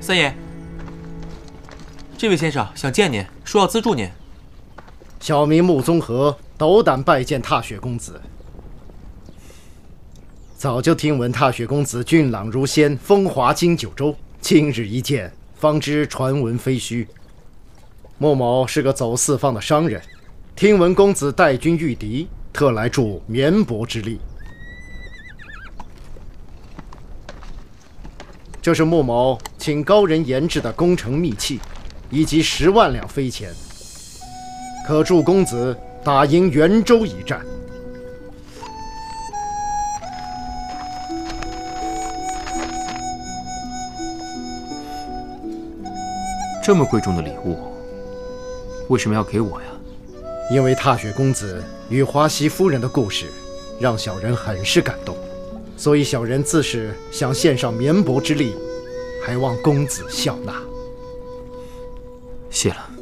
三爷，这位先生想见您，说要资助您。 小名穆宗和，斗胆拜见踏雪公子。早就听闻踏雪公子俊朗如仙，风华经九州。今日一见，方知传闻非虚。穆某是个走四方的商人，听闻公子带军御敌，特来助绵薄之力。这是穆某请高人研制的攻城秘器，以及10万两飞钱，可助公子打赢袁州一战。 这么贵重的礼物，为什么要给我呀？ 因为踏雪公子与华西夫人的故事，让小人很是感动，所以小人自是想献上绵薄之力，还望公子笑纳。 谢了。